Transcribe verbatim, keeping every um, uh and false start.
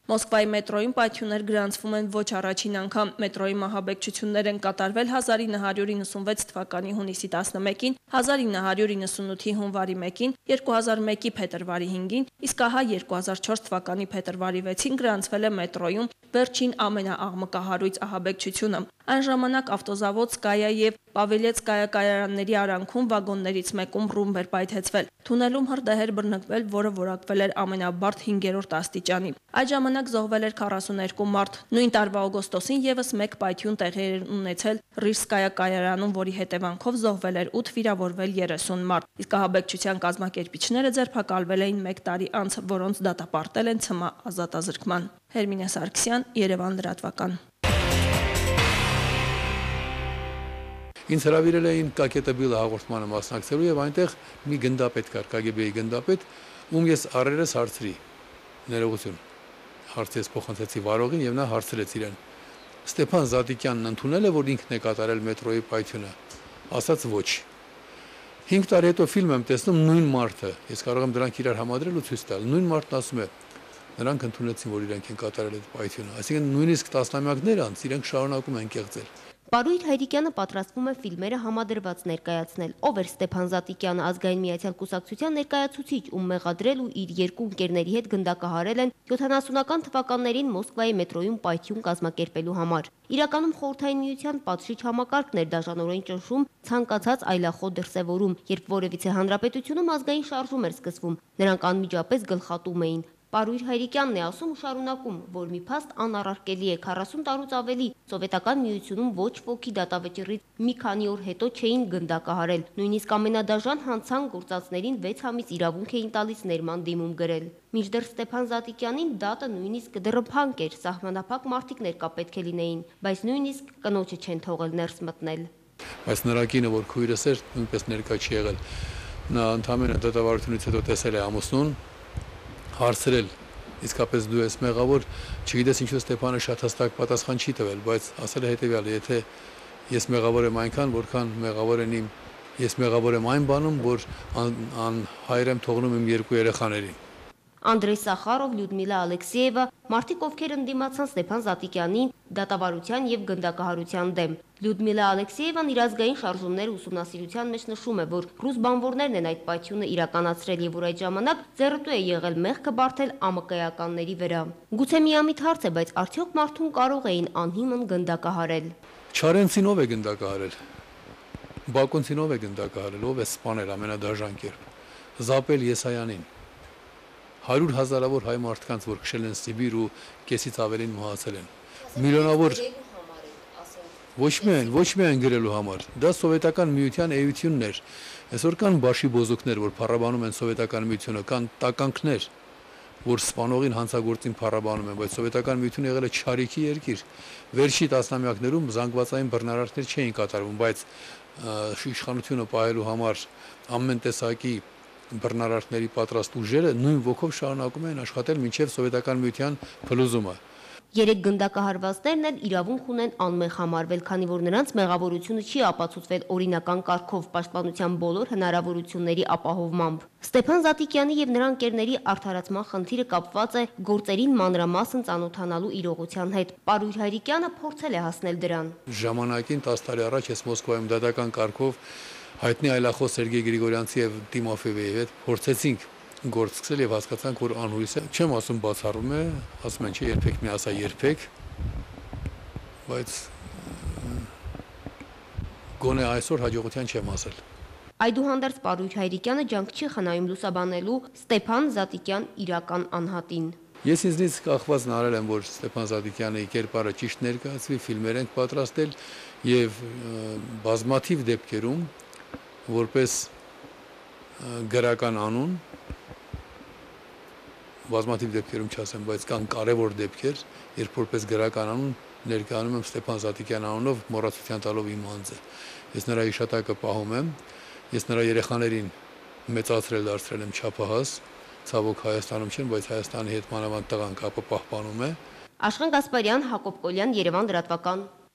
Մոսկվայի մետրոյում պայթյուններ գրանցվում են ոչ առաջին անգամ։ Մետրոյի մահաբեկչություններ են կատարվել հազար ինը հարյուր իննսունվեց թվականի հունիսի տասնմեկին, հազար ինը հարյուր իննսունութի հունվարի մեկին, երկու հազար մեկի փետրվարի հինգին, իսկ ահա երկու հազար չորս թվականի փետրվարի վեցին գրանցվել է մետրոյում վերջին ամենաաղմկահարույց ահաբեկչությունը։ Այն ժամանակ ավտոզավոդ Սկայա եւ Պավելեցկայա կայարանների արանքում վագոններից մեկում ռումբ էր պայթեցվել։ Թունելում հրդեհ էր բռնկվել, որը որակվել էր ամենաբարդ հինգերորդ աստիճանի։ Այդ ժամանակ զոհվել էր քառասուներկու մարդ։ Նույն տարվա օգոստոսին եւս մեկ պայթյուն տեղի էր ունեցել Ռիժսկայա կայարանում, որի հետևանքով զոհվել էր ութ, վիրավորվել երեսուն մարդ։ Իսկ ահաբեկչության կազմակերպիչները ձերբակալվել էին մեկ տարի անց, որոնց դատապարտել են ցմահ ազատազրկման։ Հերմինե Սարգսյան, Երևան լրատվական։ Ինձ հրավիրել էին Կակետեբիլը հաղորդմանը մասնակցելու եւ այնտեղ մի գնդապետ կար, Կ Գ B-ի գնդապետ, ում ես առերես հարցրի, ներողություն, հարցես փոխանցեցի վարողին եւ նա հարցրեց իրեն. Ստեփան Զատիկյանն ընդունել է, որ ինքն է կատարել մետրոյի պայթյունը, ասաց ոչ։ հինգ տարի հետո ֆիլմ եմ տեսնում նույն մարդը, ես կարող եմ դրանք իրար համադրել ու ցույց տալ։ Նույն մարդն ասում է, նրանք ընդունեցին, որ իրենք են կատարել այդ պայթյունը, այսինքն նույնիսկ տասնամյակներ անց իրենք շարունակում են կեղծել։ Paruyr Hayrikյանը պատրաստվում է ֆիլմերը համադրված ներկայացնել։ Ով էր Ստեփան Զատիկյանը, Ազգային միացյալ կուսակցության ներկայացուցիչ, ում մեղադրել ու իր երկու ընկերների հետ գնդակահարել են յոթանասունական թվականներին Մոսկվայի մետրոյում պայթյուն կազմակերպելու համար։ Իրականում Խորհրդային միության պատշիչ համակարգն էր դաժանորեն ճնշում ցանկացած այլախոհ դրսևորում, երբ որևիցե հանրապետությունում ազգային շարժում էր սկսվում, նրանք անմիջապես գլխատում էին։ Paruyr Hayrikyanն է ասում ու շարունակում, որ մի փաստ անառարկելի է քառասուն տարուց ավելի Սովետական միությունում ոչ ոքի դատավճռից մի քանի օր հետո չէին գնդակահարել, նույնիսկ ամենադաժան հանցան գործածներին վեց ամիս իրավունք էին տալիս ներման դիմում գրել։ Մինչդեռ Ստեփան Զատիկյանին դատը նույնիսկ դռնփանկ էր, սահմանափակ մարդիկ ներկա պետք է լինեին, բայց նույնիսկ կնոջը չեն թողել ներս մտնել։ Բայց նրա կինը, որ քույրս էր, նույնպես ներկա չի եղել։ Նա ընդհանրապես դատավարությունից հետո տեսել է ամուսնուն, հարցրել, իսկապես դու ես մեղավոր, չգիտես ինչու Ստեփանը շատ հստակ պատասխան չի տվել, բայց ասել է հետևյալը, եթե ես մեղավոր եմ այնքան, որքան մեղավոր են իմ, ես մեղավոր եմ այն բանում, որ անհայր եմ թողնում իմ երկու երեխաներին։ Անդրեյ Սախարով, Լյուդմիլա Ալեքսեևա, մարդիկ ովքեր ընդդիմացան Ստեփան Զատիկյանին դատավարության եւ գնդակահարության դեմ։ Լյուդմիլա Ալեքսեևան իր ազգային շարժումները ուսումնասիրության մեջ նշում է, որ ռուս բանվորներն են այդ պայթյունը իրականացրել եւ որ այդ ժամանակ ձեռնտու է եղել մեղքը բարթել ԱՄԿ-ականների վրա։ Գուցե միամիտ հարց է, բայց արդյոք մարդուն կարող էին անհիմն գնդակահարել։ Չարենցին ով է գնդակահարել։ Բակոնցին ով է գնդակահարել, ով է սպանել ամենադաժան կերպ։ Զապել Եսայանին։ Հարյուր հազարավոր հայ մարդկանց, որ քշել են Սիբիր ու կեսից ավելին մահացել են։ Միլիոնավոր ոչ միայն, ոչ միայն գրելու համար։ Դա սովետական միության էությունն էր։ Այսօր կան բաշի բոզուկներ, որ փառաբանում են սովետական միությունը, կան տականքներ, որ սպանողին հանցագործին փառաբանում են, բայց սովետական միությունը եղել է չարիքի երկիր։ Վերջի տասնամյակներում զանգվածային բռնարարքներ չէին կատարվում, բայց իշխանությունը պահելու համար ամեն տեսակի բռնարարքների պատրաստ ուժերը նույն ոգով շարունակում են աշխատել մինչև սովետական միության փլուզումը։ Երեք գնդակահարվածներն էլ իրավունք ունեն անմեղ համարվել, քանի որ նրանց մեղավորությունը չի ապացուցվել օրինական կարգով պաշտպանության բոլոր հնարավորությունների ապահովմամբ։ Ստեփան Զատիկյանի եւ նրա ընկերների արդարացման խնդիրը կապված է գործերին մանրամասն ծանոթանալու իրողության հետ։ Paruyr Hayrikyanը փորձել է հասնել դրան։ Ժամանակին տասը տարի առաջ ես Մոսկվայում դատական կարգով հայտնի այլախոս Սերգեյ Գրիգորյանցի եւ Տիմոֆեևի հետ փորձեցինք գործ սկսել եւ հասկացանք, որ անհույս է։ Չեմ ասում բացառում է, ասում են չէ, երբեք մի ասա երբեք, բայց գոնե այսօր հաջողության չեմ ասել։ Այդուհանդերձ Paruyr Hayrikyanը ջանք չի խնայում լուսաբանելու Ստեփան Զատիկյան իրական անհատին։ Ես ինձնից կախված նարել եմ, որ Ստեփան Զատիկյանի կերպարը ճիշտ ներկայացվի, ֆիլմեր ենք պատրաստել եւ բազմաթիվ դեպքերում որպես գրական անուն, բազմաթիվ դեպքերում չասեմ, բայց կան կարևոր դեպքեր, երբ որպես գրական անուն ներկայանում եմ Ստեփան Զատիկյան անունով մոռացության տալով իմ անձը։ Ես նրա հիշատակը պահում եմ, ես նրա երեխաներին մեծացրել դարձրել եմ չափահաս, ցավոք Հայաստանում չեն, բայց Հայաստանի հետ մանավանդ տղան կապը պահպանում է։ Աշխեն Գասպարյան, Հակոբ Կոլյան, Երևան լրատվական։